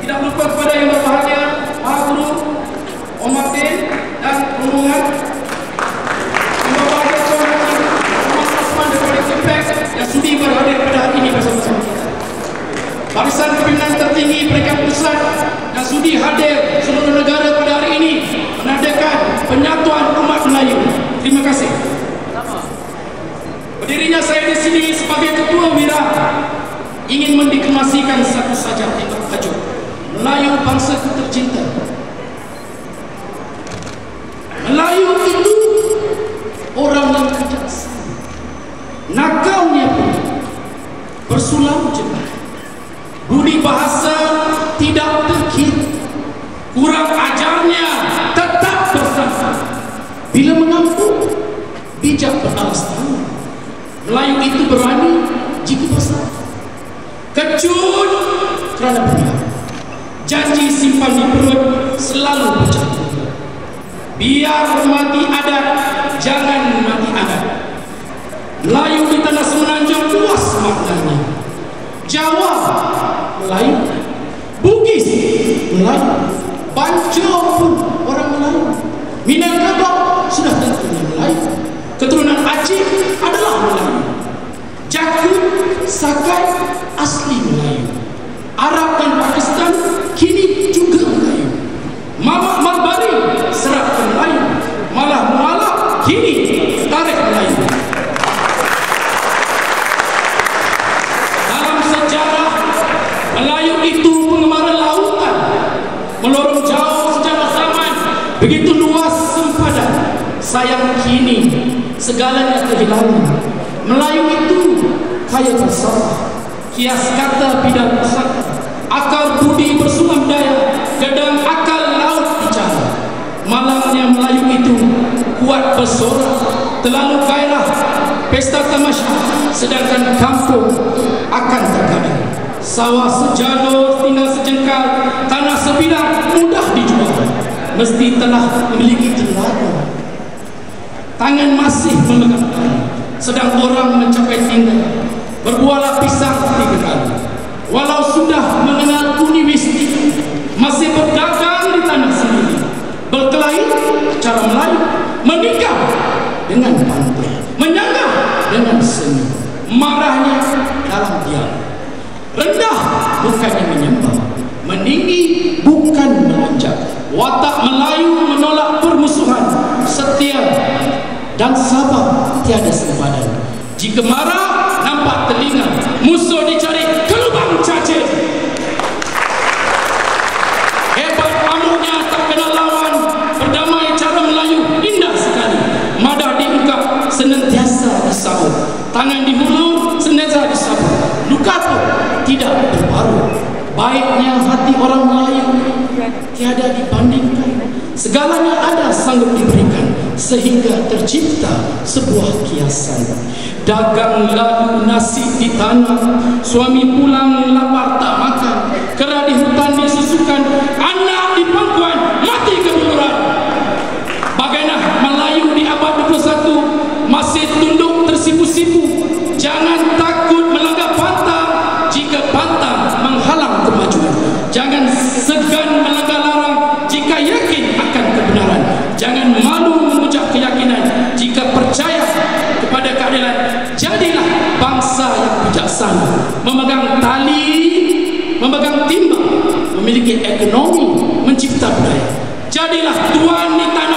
Tidak lupa kepada yang berbahagia, Pak Guru, Om Martin dan rombongan. Yang berbahagia Tuan Haji Muhammad Osman daripada Kepek yang sudi berhadir pada hari ini bersama-sama kita. Barisan Pimpinan Tertinggi Peringkat Pusat yang sudi hadir seluruh negara pada hari ini menandakan penyatuan umat Melayu. Terima kasih. Berdirinya saya di sini sebagai Ketua Wira ingin mendeklamasikan satu saja tajuk Melayu bangsaku tercinta. Melayu itu orang yang bijaksana, nakalnya pun bersulam jengah, budi bahasa tidak terkira, kurang ajarnya tetap bersama, bila mengampu bijak beralas tangan. Melayu itu berani jika bersalah, kecut kerana benar, janji simpan di perut selalu berjatuh. Biar mati adat, jangan mati adat. Melayu di tanah semenanjung luas maknanya. Jawa Melayu, Bugis Melayu, Banjar pun orang Melayu, Minangkabau sudah tentunya Melayu, keturunan Aceh adalah Melayu, Jakut, Sakai asli Melayu, Arab dan Pakistan kini juga Melayu, Mamak Malbari serat Melayu, Malah Mualaf kini tarikh Melayu. Dalam sejarah Melayu itu penggemar lautan, melorong jauh sejarah zaman, begitu luas sempadan. Sayang kini segalanya kehilangan. Melayu itu kaya falsafah, kias kata bidang pusaka, akal budi bersulam daya, gedang akal laut bicara. Malangnya Melayu itu kuat bersorak, terlalu gairah pesta tamasya, sedangkan kampung akan terkadang. Sawah sejalur tinggal sejengkal, tanah sebidang mudah dijual, mesti telah memiliki telaga. Tangan masih memegang tangan, sedang orang mencapai tinggal, berbualah pisang 3 kali. Walau sudah mengenal uni mistik, masih berdagang di tanah sendiri, berkelahi cara Melayu, menikah dengan pantun, menyanggah dengan senyum, marahnya dalam diam, rendah bukannya menyembah, meninggi bukan melonjak. Watak Melayu menolak permusuhan, setia dan sabar tiada sempadan. Jika marah nampak telinga, musuh dicari ke lubang cacing. Hebat amuknya tak kenal lawan, berdamai cara Melayu indah sekali. Madah diungkap senantiasa disabut, tangan di hulu senantiasa disabut, luka pun tidak berbaru. Baiknya hati orang Melayu tiada dibandingkan, segalanya ada sanggup diberikan, sehingga tercipta sebuah kiasan. Dagang lalu nasi di tanah, suami pulang lapar tak makan, kera di hutan disusukan, anak di pangkuan mati kebuluran. Bagaimana Melayu di abad 21 masih tunduk tersipu-sipu. Jangan takut melanggar pantang jika pantang menghalang kemajuan. Jangan segan melanggar larang jika yakin akan kebenaran. Jangan malu mengucap keyakinan jika percaya kepada keadilan. Jadilah bangsa yang bijaksana, memegang tali, memegang timbang, memiliki ekonomi, mencipta budaya. Jadilah tuan di tanah